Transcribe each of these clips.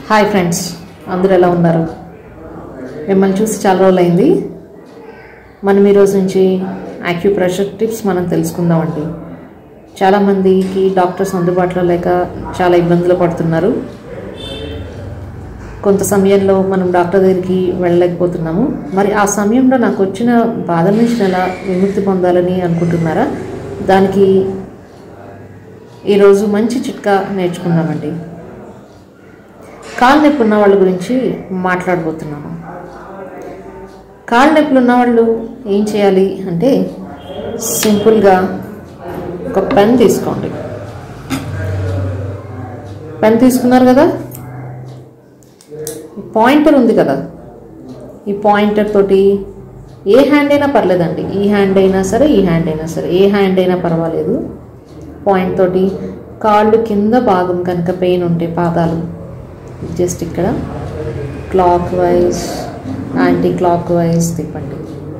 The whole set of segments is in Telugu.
హాయ్ ఫ్రెండ్స్, అందరూ ఎలా ఉన్నారు? మిమ్మల్ని చూసి చాలా రోజులైంది. మనం ఈరోజు నుంచి యాక్యుప్రెషర్ టిప్స్ మనం తెలుసుకుందామండి. చాలామందికి డాక్టర్స్ అందుబాటులో లేక చాలా ఇబ్బందులు పడుతున్నారు. కొంత సమయంలో మనం డాక్టర్ దగ్గరికి వెళ్ళలేకపోతున్నాము. మరి ఆ సమయంలో నాకు వచ్చిన బాధ నుంచి ఎలా విముక్తి పొందాలని అనుకుంటున్నారా? దానికి ఈరోజు మంచి చిట్కా నేర్చుకుందామండి. కాళ్ళ నొప్పి ఉన్న వాళ్ళ గురించి మాట్లాడబోతున్నాను. కాళ్ళ నొప్పులు ఉన్నవాళ్ళు ఏం చేయాలి అంటే, సింపుల్గా ఒక పెన్ తీసుకోండి. పెన్ తీసుకున్నారు కదా, పాయింటర్ ఉంది కదా, ఈ పాయింటర్ తోటి ఏ హ్యాండ్ అయినా పర్లేదండి. ఈ హ్యాండ్ అయినా సరే, ఈ హ్యాండ్ అయినా సరే, ఏ హ్యాండ్ అయినా పర్వాలేదు. పాయింట్ తోటి కాళ్ళు కింద భాగం కనుక పెయిన్ ఉంటే పాదాలు జస్ట్ ఇక్కడ clockwise, anti clockwise తిప్పండి.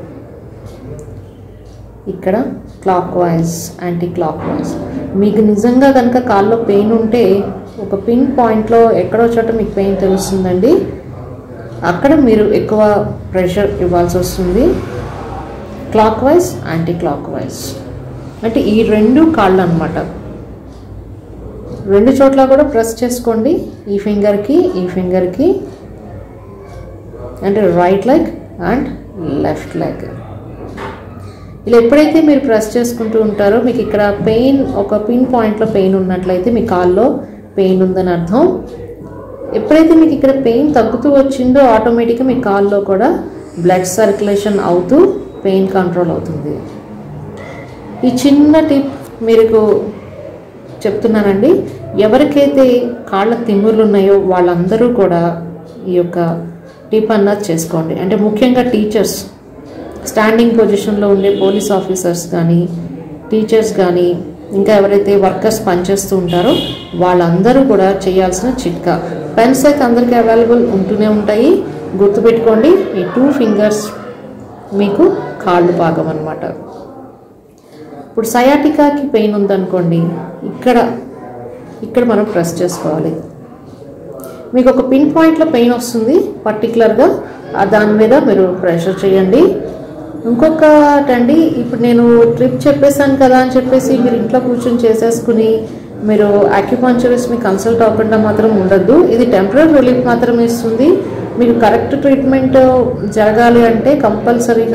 ఇక్కడ clockwise, anti clockwise. మీకు నిజంగా కనుక కాల్లో పెయిన్ ఉంటే ఒక పిన్ పాయింట్లో ఎక్కడో చోట మీకు పెయిన్ తెలుస్తుందండి. అక్కడ మీరు ఎక్కువ ప్రెషర్ ఇవ్వాల్సి వస్తుంది. Clockwise, anti clockwise అంటే ఈ రెండు కాళ్ళు అన్నమాట. రెండు చోట్ల కూడా ప్రెస్ చేసుకోండి. ఈ ఫింగర్కి, ఈ ఫింగర్కి, అంటే right leg and left leg. ఇలా ఎప్పుడైతే మీరు ప్రెస్ చేసుకుంటూ ఉంటారో మీకు ఇక్కడ పెయిన్, ఒక పిన్ పాయింట్లో పెయిన్ ఉన్నట్లయితే మీ కాల్లో పెయిన్ ఉందని అర్థం. ఎప్పుడైతే మీకు ఇక్కడ పెయిన్ తగ్గుతూ వచ్చిందో ఆటోమేటిక్గా మీ కాల్లో కూడా బ్లడ్ సర్క్యులేషన్ అవుతూ పెయిన్ కంట్రోల్ అవుతుంది. ఈ చిన్న టిప్ మీకు చెప్తున్నానండి. ఎవరికైతే కాళ్ళ తిమ్ముర్లు ఉన్నాయో వాళ్ళందరూ కూడా ఈ యొక్క టిప్ అన్నది చేసుకోండి. అంటే ముఖ్యంగా టీచర్స్, స్టాండింగ్ పొజిషన్లో ఉండే పోలీస్ ఆఫీసర్స్ కానీ, టీచర్స్ కానీ, ఇంకా ఎవరైతే వర్కర్స్ పనిచేస్తూ ఉంటారో వాళ్ళందరూ కూడా చేయాల్సిన చిట్కా. పెన్స్ అయితే అందరికీ అవైలబుల్ ఉంటూనే ఉంటాయి. గుర్తుపెట్టుకోండి, ఈ 2 ఫింగర్స్ మీకు కాళ్ళు భాగం అన్నమాట. ఇప్పుడు సయాటికాకి పెయిన్ ఉందనుకోండి, ఇక్కడ మనం ప్రెస్ చేసుకోవాలి. మీకు ఒక పిన్ పాయింట్లో పెయిన్ వస్తుంది పర్టికులర్గా, దాని మీద మీరు ప్రెషర్ చేయండి. ఇంకొకటండి, ఇప్పుడు నేను ట్రిప్ చెప్పేశాను కదా అని చెప్పేసి మీరు ఇంట్లో కూర్చొని చేసేసుకుని మీరు అక్యుపంక్చరిస్ట్ని కన్సల్ట్ అవ్వకుండా మాత్రం ఉండద్దు. ఇది టెంపరీ రిలీఫ్ మాత్రమే ఇస్తుంది. మీకు కరెక్ట్ ట్రీట్మెంట్ జరగాలి అంటే కంపల్సరీగా